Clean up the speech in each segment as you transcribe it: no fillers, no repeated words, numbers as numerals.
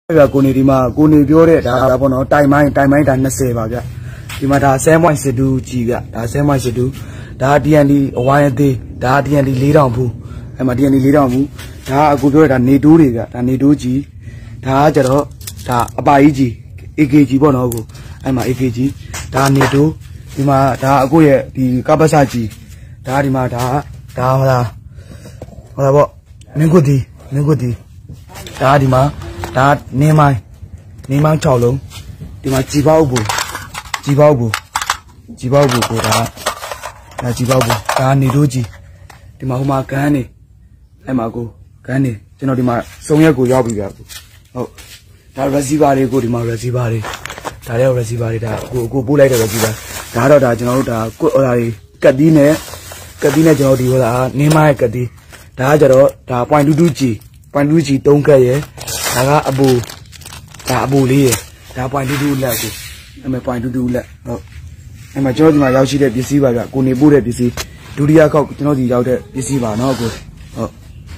ကိုနေဒီမှာကိုနေပြောတဲ့ဒါပေါ့နော်တိုင်မိုင်းဒါ20ပါဗျဒီမှာဒါ7.62ကြီးဗျဒါ7.62ဒါ TNT အဝိုင်းအသေးဒါ TNT 4000ဘူးအဲ့မှာ TNT 4000ဘူးဒါအခုပြောတဲ့ဒါနေတိုးတွေဗျဒါနေတိုးကြီးဒါကကြတော့ဒါအပါကြီးကြီး AKG ပေါ့နော်ကိုအဲ့မှာ AKG ဒါနေတိုးဒီမှာဒါအခုရဲ့ဒီကပ္ပစကြီးဒါဒီမှာဒါဟလာပေါ့မင်းကုတီဒါဒီမှာဒါနေမိုင်း6လုံးဒီမှာကြည်ပေါက်ဘူးကိုဒါကြည်ပေါက်ဘူးဒါနေတို့ကြီးဒီမှာဟိုမှာကန်းနေအဲ့မှာကိုကန်းနေကျွန်တော်ဒီမှာစုံရက်ကိုရောက်ပြီဗျဟုတ်ဒါ receiver တွေကိုဒီမှာ receiver တွေဒါလည်း receiver တွေဒါကိုပို့လိုက်တဲ့ receiver ဒါတော့ဒါကျွန်တော်တို့ဒါကိုဟိုဟာကတ်တီးနဲ့ကျွန်တော်ဒီဟိုဟာနေမိုင်းကတ်တီးဒါကကြတော့ဒါ .22G 3ကတ်ရဲ့ဒါကအပူလေးရယ်ဒါ .22 လက်ကိုအဲ့မဲ့ .22 လက်ဟုတ်အဲ့မှာကျွန်တော်ဒီမှာရောက်ရှိတဲ့ပစ္စည်းပါဗျကိုနေပို့တဲ့ပစ္စည်းဒုတိယခေါက်ကျွန်တော်ဒီရောက်တဲ့ပစ္စည်းပါเนาะကိုဟုတ်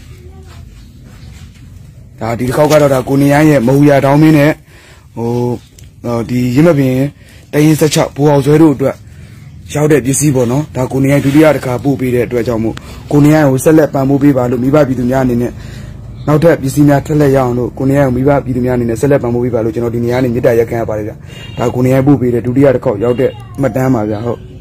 ဒါဒီတစ်ခေါက်ကတော့ဒါကိုနေရိုင်းရဲ့မဟူရတောင်းမင်းနဲ့ဟိုဒီရင်းမပင်တရင်16ဘူအောင်ဆွဲတို့အတွက်ရောက်တဲ့ပစ္စည်းပေါ့နော်ဒါကိုနေရိုင်းဒုတိယတစ်ခါပို့ပေးတဲ့အတွက်ကြောင့်မို့ကိုနေရိုင်းကိုဆက်လက်ပံ့ပိုးပေးပါလို့မိဘပြည်သူများအနေနဲ့နောက်ထပ်ပစ္စည်းများထက်လက်ရအောင်လို့ကိုနေရိုင်းမိဘပြည်သူများအနေနဲ့ဆက်လက်ပံ့ပိုးပေးပါလို့ကျွန်တော်ဒီနေရာနဲ့မြစ်တာရက်ခံရပါတယ်ဗျဒါကိုနေရိုင်းပို့ပေးတဲ့ဒုတိယတစ်ခေါက်ရောက်တဲ့မှတ်တမ်းပါဗျဟုတ်